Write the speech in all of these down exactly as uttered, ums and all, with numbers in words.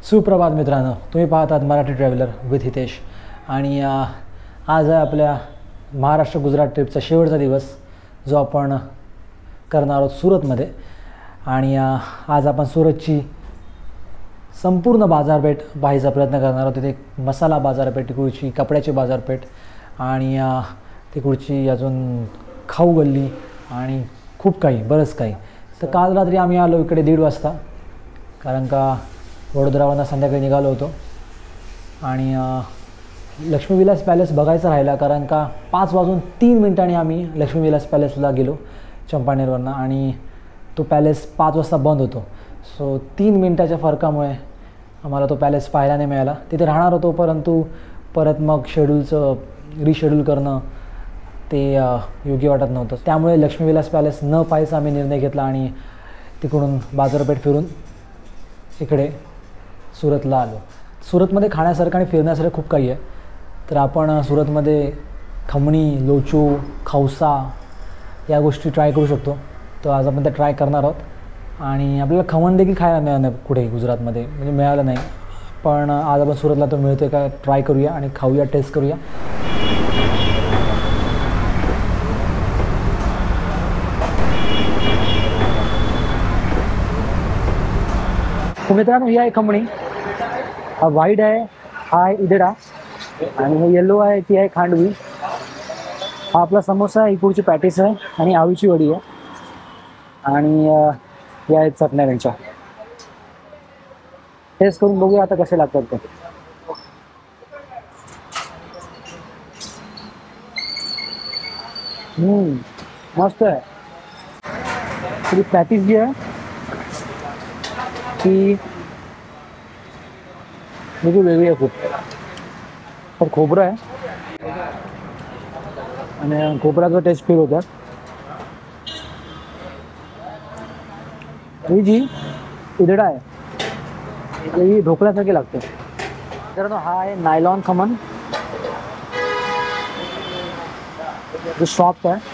सुप्रभात मित्रांनो, तुम्ही पाहतात मराठी ट्रॅव्हलर विथ हितेश आणि आज आहे आपल्या महाराष्ट्र गुजरात ट्रिपचा शेवटचा दिवस जो आपण करणार आहोत सुरतमध्ये. आणि आज आपण सुरतची संपूर्ण बाजारपेठ पाहायचा प्रयत्न करणार आहोत. तिथे मसाला बाजारपेठ, तिकडची कपड्याची बाजारपेठ आणि तिकडची अजून खाऊ गल्ली आणि खूप काही बरंच काही. तर काल रात्री आम्ही आलो इकडे दीड वाजता, कारण का वडोदरावरनं संध्याकाळी निघालो होतो आणि लक्ष्मीविलास पॅलेस बघायचा राहिला, कारण का पाच वाजून तीन मिनिटांनी आम्ही लक्ष्मीविलास पॅलेसला गेलो चंपानेरवरनं आणि तो पॅलेस पाच वाजता बंद होतो. सो तीन मिनटाच्या फरकामुळे आम्हाला तो पॅलेस पाहायला नाही मिळाला. तिथे राहणार होतो, परंतु परत मग शेड्यूलचं रिशेड्यूल करणं ते योग्य वाटत नव्हतं. त्यामुळे लक्ष्मीविलास पॅलेस न पाहायचा आम्ही निर्णय घेतला आणि तिकडून बाजारपेठ फिरून इकडे सुरतला आलो. सुरतमध्ये खाण्यासारखं आणि फिरण्यासारखं खूप काही आहे. तर आपण सुरतमध्ये खमणी, लोचो, खवसा या गोष्टी ट्राय करू शकतो. तर आज आपण त्या ट्राय करणार आहोत आणि आपल्याला खमण देखील खायला मिळालं नाही कुठे गुजरातमध्ये, म्हणजे मिळालं नाही. पण आज आपण सुरतला तो मिळतो का ट्राय करूया आणि खाऊया, टेस्ट करूया. मित्रांनो, ही आहे खमणी. हा व्हाईट आहे, हा आहे इदडा आणि हे येलो आहे, ती आहे खांडवी. हा आपला समोसा आहे, इकडची पॅटीस आहे आणि आळूची वडी आहे आणि या आहेत चटण्या त्यांच्या. टेस्ट करून बघूया आता कसे लागतात ते. मस्त आहे. तरी पॅटीस जी आहे ती म्हणजे वेगळी आहे खूप. पण खोबरं आहे आणि खोबऱ्याचा टेस्ट फील होता. ही जी इदडा आहे ही ढोकळ्यासारखी लागते. तर हा आहे नायलॉन खमण, जो सॉफ्ट आहे,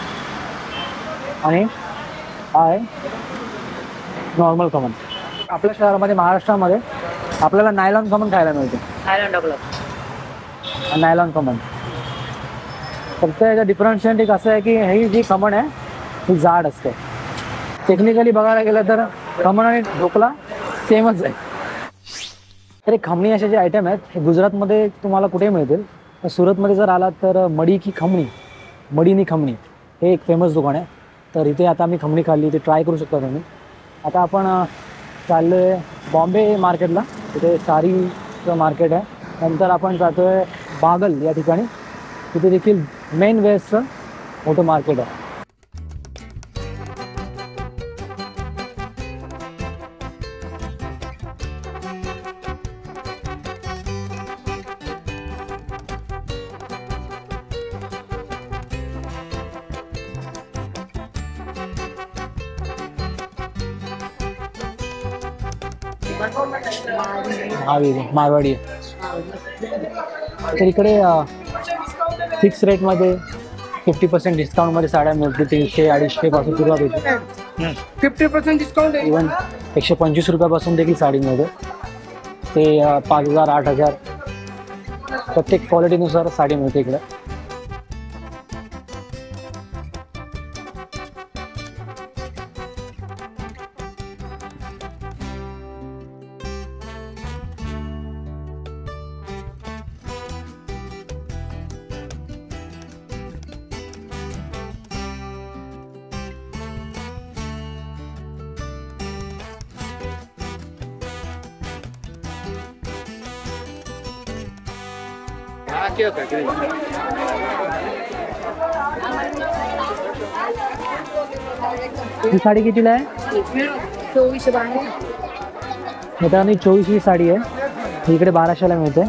आणि हा आहे नॉर्मल खमण. आपल्या शहरामध्ये महाराष्ट्रामध्ये आपल्याला नायलॉन खमण खायला मिळते. Nylon dhokla, nylon khaman. फक्त याचा डिफरन्शिएट एक असं आहे की ही जी खमण आहे ही जाड असते. टेक्निकली बघायला गेलं तर खमण आणि ढोकळा सेमच आहे. तर खमणी असे जे आयटम आहेत हे गुजरातमध्ये तुम्हाला कुठेही मिळतील. सुरतमध्ये जर आलात तर मडी की खमणी, मडीनी खमणी हे एक फेमस दुकान आहे. तर इथे आता आम्ही खमणी खाल्ली, ते ट्राय करू शकता तुम्ही. आता आपण चाललो आहे बॉम्बे मार्केटला, तिथे सारीचं मार्केट आहे. नंतर आपण जातो आहे बागल या ठिकाणी, तिथे देखील मेन वेस्टचं मोठं मार्केट आहे. मारवाडी. तर इकडे फिक्स रेटमध्ये फिफ्टी पर्सेंट डिस्काउंटमध्ये साड्या मिळतील. तीनशे अडीचशे पासून सुरुवात होते. फिफ्टी पर्सेंट डिस्काउंट इवन एकशे पंचवीस रुपयापासून देखील साडी मिळते. ते पाच हजार आठ हजार प्रत्येक क्वालिटीनुसार साडी मिळते इकडे. ही साडी कितीला आहे? चोवीसशे. मित्रांनो, चोवीसशे साडी आहे, ही इकडे बाराशेला मिळते.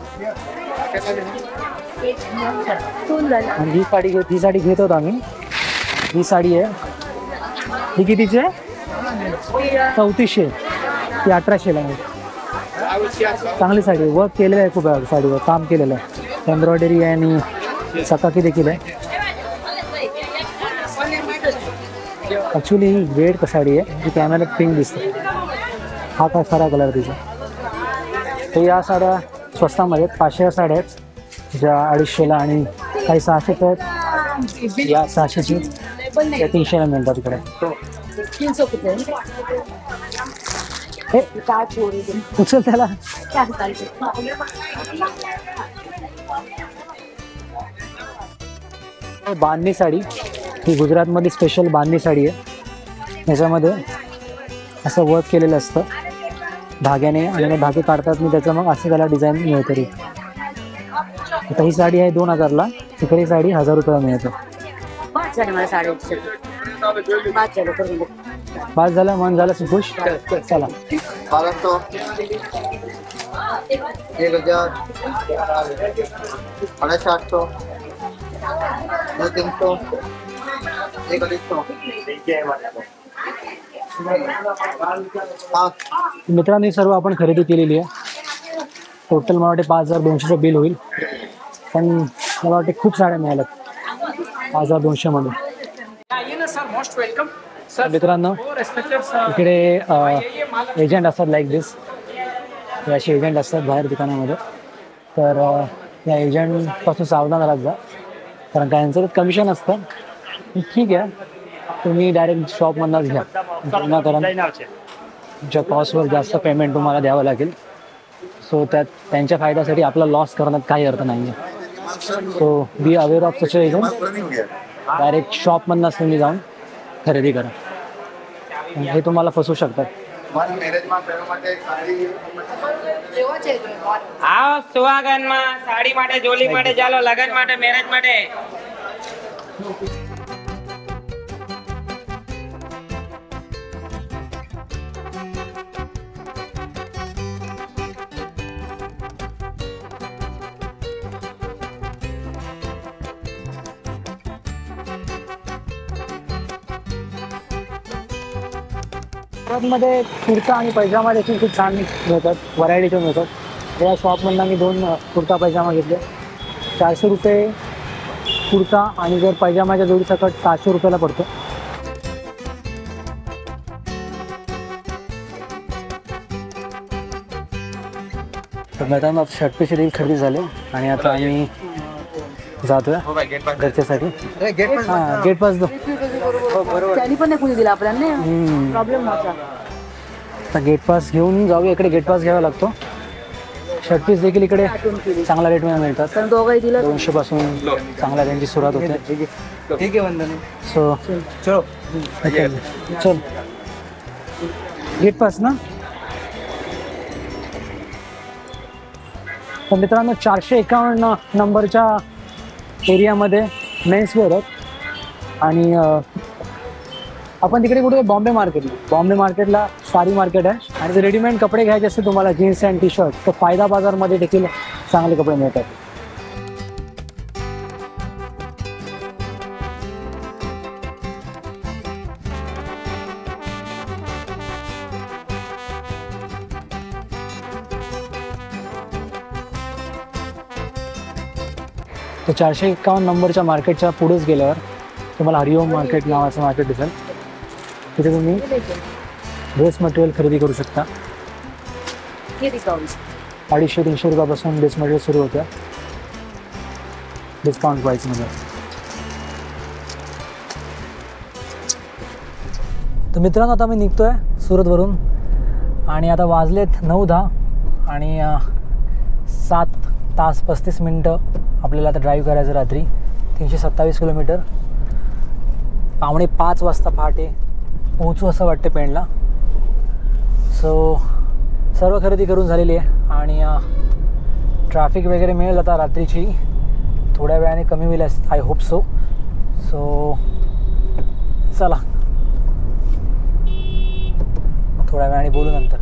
आणि ही साडी घेत ही साडी घेत होतो आम्ही. ही साडी आहे, ही कितीची आहे? चौतीसशे. ती अठराशेला मिळते. चांगली साडी आहे, वर्क केलेलं आहे खूप साडीवर, काम केलेलं आहे. एम्ब्रॉयडरी आहे आणि चकाकी देखील आहे. ॲक्च्युली ही रेड साडी आहे, जी कॅमेऱ्यात पिंक दिसते. हा काय खरा कलर तिचा. तर या साड्या स्वस्तामध्ये आहेत. पाचशेच्या साड्या आहेत ज्या अडीचशेला आणि काही सहाशेच्या आहेत. या सहाशेची या तीनशेला मिळतात इकडे. तीन सौ कितने हे काय चोरी उचल त्याला. क्या निकालते बांधणी साडी ही गुजरातमधली स्पेशल बांधणी साडी आहे. याच्यामध्ये असं वर्क केलेलं असतं धाग्याने आणि धागे काढतात मी त्याचं, मग असं त्याला डिझाईन मिळतं. तरी आता ही साडी आहे दोन हजारला, तिकडे साडी हजार रुपयाला मिळते. मला साडे पाच चलो करून दे. पाच झालं, मन झालं खुश. चला बारह सौ एक हजार साढ़े सात सौ दो तीन सौ एक अढ़ी सौ हाँ. मित्रांनो ही सर्व आपण खरेदी केलेली आहे. टोटल मला वाटते पाच हजार दोनशेचं बिल होईल, पण मला वाटते खूप साड्या मिळाल्यात पाच हजार दोनशेमध्ये. मित्रांनो इकडे एजंट असतात लाईक दिस, हे असे एजंट असतात बाहेर दुकानामध्ये. तर अ, या एजंटपासून सावधान राहत जा, कारण का यांचं कमिशन असतं. ठीक आहे, तुम्ही डायरेक्ट शॉपमधूनच घ्या, कारण तुमच्या कॉस्टवर जास्त पेमेंट तुम्हाला द्यावं लागेल. सो त्यात त्यांच्या फायद्यासाठी आपला लॉस करण्यात काही अर्थ नाही आहे. So be aware of such agent. Direct शॉपमधूनच तुम्ही जाऊन खरेदी करा, हे तुम्हाला फसवू शकतात. આવો સુહાગનમાં સાડી માટે જોલી માટે ચાલો લગન માટે મેરેજ માટે. मध्ये कुर्ता आणि पैजामा देखील खूप छान मिळतात, व्हरायटीचे मिळतात. या शॉपमधून मी दोन कुर्ता पैजामा घेतले. चारशे रुपये कुर्ता आणि जर पैजामाच्या जोडीसकट सहाशे रुपयाला पडतो. तर मित्रांनो शर्ट पीस देखील खरेदी झाले आणि आता आम्ही जातोय घरच्यासाठी. हां, गेट पास दो. त्यांनी पण नाही कुणी दिला आपल्याला, प्रॉब्लेम नव्हता. आता गेट पास घेऊन जाऊया. इकडे गेट पास घ्यावा लागतो. शर्ट पीस देखील इकडे चांगल्या रेटमध्ये मिळतात. पण दोघंही दिलं. दोनशे पासून चांगल्या रेंजची सुरुवात होते. ठीक है वंदना. सो चलो चल गेट पास ना. तर मित्रांनो चारशे एकावन्न नंबरच्या एरियामध्ये मेन्सवेअर आहेत आणि आपण तिकडे कुठे बॉम्बे मार्केटला बॉम्बे मार्केटला साडी मार्केट आहे. आणि जर रेडीमेड कपडे घ्यायचे असते तुम्हाला जीन्स अँड टी शर्ट, तर फायदा बाजारमध्ये देखील चांगले कपडे मिळतात. तर चारशे एक्कावन्न नंबरच्या मार्केटच्या पुढेच गेल्यावर तुम्हाला हरिओम मार्केट नावाचं मार्केट दिसेल. तिथे तुम्ही ड्रेस मटेरियल खरेदी करू शकता. हे डिस्काउंट अडीचशे तीनशे रुपयापासून ड्रेस मटेरियल सुरू होतं डिस्काउंट प्राईसमध्ये. तर मित्रांनो आता मी निघतो आहे सुरतवरून आणि आता वाजलेत नऊ दहा आणि सात तास पस्तीस मिनटं आपल्याला आता ड्राईव्ह करायचं. रात्री तीनशे सत्तावीस किलोमीटर. पावणे पाच वाजता पहाटे पोहोचू असं वाटते पेणला. सो सर्व खरेदी करून झालेली आहे आणि ट्रॅफिक वगैरे मिळेल आता रात्रीची थोड्या वेळाने कमी होईल आय होप सो. सो चला थोड्या वेळाने बोलू नंतर.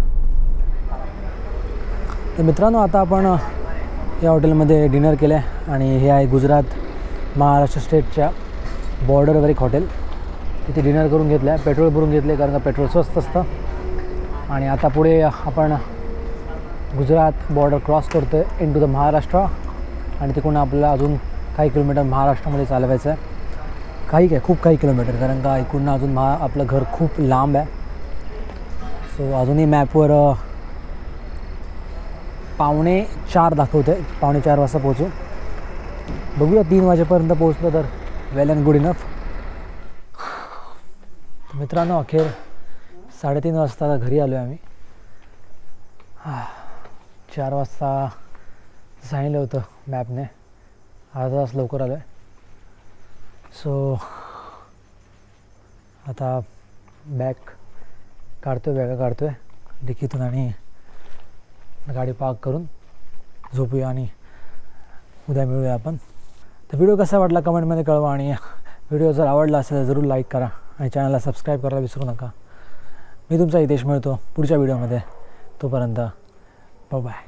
तर मित्रांनो आता आपण या हॉटेलमध्ये डिनर केलं आहे आणि हे आहे गुजरात महाराष्ट्र स्टेटच्या बॉर्डरवर एक हॉटेल. तिथे डिनर करून घेतलं आहे, पेट्रोल भरून घेतले कारण का पेट्रोल स्वस्त असतं. आणि आता पुढे आपण गुजरात बॉर्डर क्रॉस करतो आहे इन टू द महाराष्ट्र आणि तिकडून आपल्याला अजून काही किलोमीटर महाराष्ट्रामध्ये चालवायचं आहे. काही काय खूप काही किलोमीटर, कारण का इकडून अजून महा आपलं घर खूप लांब आहे. सो अजूनही मॅपवर पावणे चार दाखवतं आहे, पावणे चार वाजता पोहोचू. बघूया तीन वाजेपर्यंत पोहोचलो तर वेल अँड गुड इनफ. मित्रांनो अखेर साडेतीन वाजता घरी आलो आहे आम्ही. चार वाजता सांगितलं होतं मॅपने, अर्धा तास लवकर आलो आहे. सो आता बॅग काढतो आहे, बॅगा काढतो आहे डिकीतून आणि गाडी पार्क करून झोपूया आणि उद्या मिळूया आपण. तर व्हिडिओ कसा वाटला कमेंटमध्ये कळवा आणि व्हिडिओ जर आवडला असेल तर जरूर लाईक करा आणि चॅनलला सबस्क्राईब करायला विसरू नका. मी तुमचा हितेश मिळतो पुढच्या व्हिडिओमध्ये. तोपर्यंत बाय.